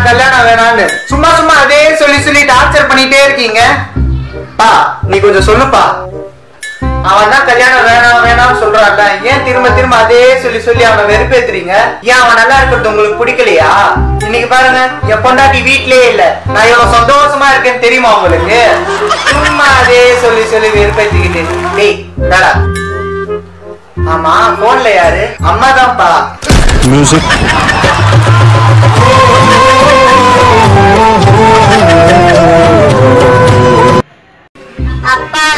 கல்யாணம் வேணான்னு சும்மா சும்மா அதே சொல்லி சொல்லி டார்ச்சர் பண்ணிட்டே இருக்கீங்க. பா நீ கொஞ்சம் சொல்லுப்பா. அவன் தான் கல்யாணம் வேணாம் வேணாம்னு சொல்றான்ல, ஏன் திரும்ப திரும்ப அதே சொல்லி சொல்லி அவனை வெறுப்பேத்துறீங்க? ஏன் அவன் நல்லா இருக்கிறது உங்களுக்கு பிடிக்கலையா? இன்னைக்கு பாருங்க, என் பொண்டாட்டி வீட்லயே இல்ல, நான் எவ்வளவு சந்தோஷமா இருக்கேன்னு தெரியுமா உங்களுக்கு? சும்மா அதே சொல்லி சொல்லி வெறுப்பேத்திக்கிட்டு. டேய் வேடா. ஆமா போன்ல யாரு? அம்மா தான்ப்பா. மியூசிக். அப்பா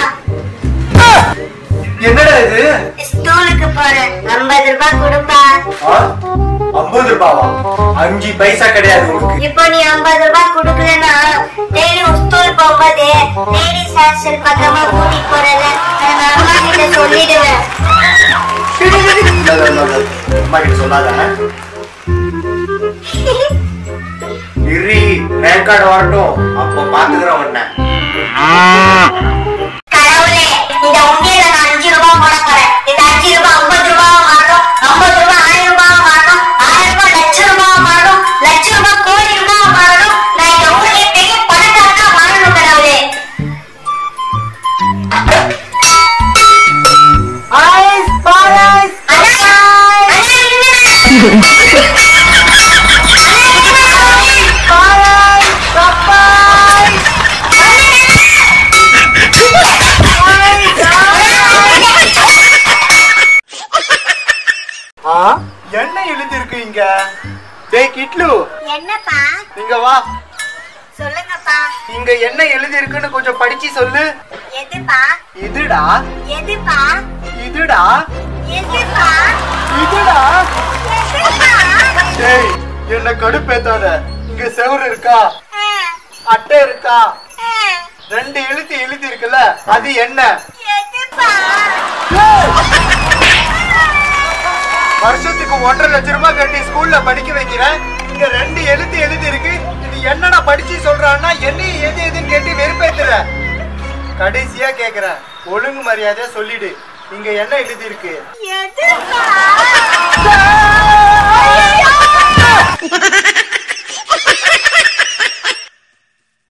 என்னடா இது? ஸ்கூலுக்கு போறேன், 50 ரூபாய் கொடுப்பா. 50 ரூபாவா? 5 பைசா கிடையாது உங்களுக்கு. இப்போ நீ 50 ரூபாய் கொடுக்கலன்னா டெய்லி ஸ்கூல் போகும்போது லேடிஸ் ஹாஸ்டல் பக்கமா கூட்டிட்டு போறல, நான் அம்மா கிட்ட சொல்லிடுவேன். அம்மா கிட்ட சொல்லாத. இரி ரேங்க் கார்டு வரட்டும், அப்போ பாத்துக்கிறேன் உன்னை. கடவுளே, இந்த உண்டியல நான் 5 ரூபாய் போட போறேன். இந்த 5 ரூபாய் 50 ரூபாய் மாறும், 50 ரூபாய் 1000 ரூபாய் மாறும், 1000 ரூபாய் லட்ச ரூபாய் மாறும், லட்ச ரூபாய் கோடி ரூபாய் மாறும். நான் இந்த ஊர்லயே பெரிய பணக்காரனா மாறணும் கடவுளே. ஐஸ் பாய்ஸ் என்ன எழுதி இருக்கு இங்க? டேய் கிட்லு, என்னப்பா? இங்க வா. சொல்லுங்கப்பா. இங்க என்ன எழுதி இருக்குன்னு கொஞ்சம் படிச்சு சொல்லு. எதுப்பா? இதுடா. எதுப்பா? இதுடா. எதுப்பா? இதுடா. எதுப்பா? டேய் என்ன கடுப்பேத்தாத. இங்க செவுரு இருக்கா? அட்டை இருக்கா? 2 எழுத்து எழுதி இருக்குல்ல, அது என்ன? எதுப்பா? வருஷத்துக்கு 1.5 லட்சம் ரூபாய் கட்டி ஸ்கூல்ல படிக்க வைக்கிறேன். இங்க 2 எழுத்து எழுதி இருக்கு. இது என்னடா படிச்சு சொல்றான்னா என்னையும் எது எதுன்னு கேட்டு வெறுப்பேத்துற. கடைசியா கேக்குறேன், ஒழுங்கு மரியாதையா சொல்லிடு, இங்க என்ன எழுதி இருக்கு? எதுப்பா?